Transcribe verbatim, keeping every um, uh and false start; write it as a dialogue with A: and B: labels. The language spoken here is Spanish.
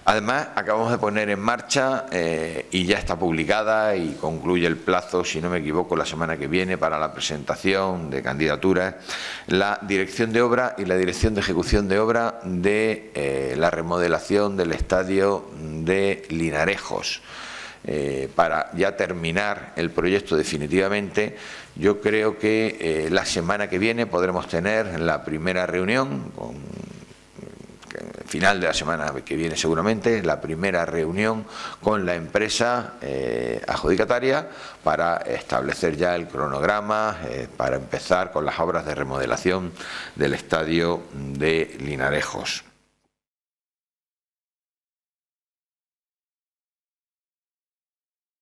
A: Además, acabamos de poner en marcha eh, y ya está publicada y concluye el plazo, si no me equivoco, la semana que viene para la presentación de candidaturas, la dirección de obra y la dirección de ejecución de obra de eh, la remodelación del estadio de Linarejos. Eh, para ya terminar el proyecto definitivamente. Yo creo que eh, la semana que viene podremos tener la primera reunión, con, final de la semana que viene seguramente, la primera reunión con la empresa eh, adjudicataria para establecer ya el cronograma, eh, para empezar con las obras de remodelación del estadio de Linarejos.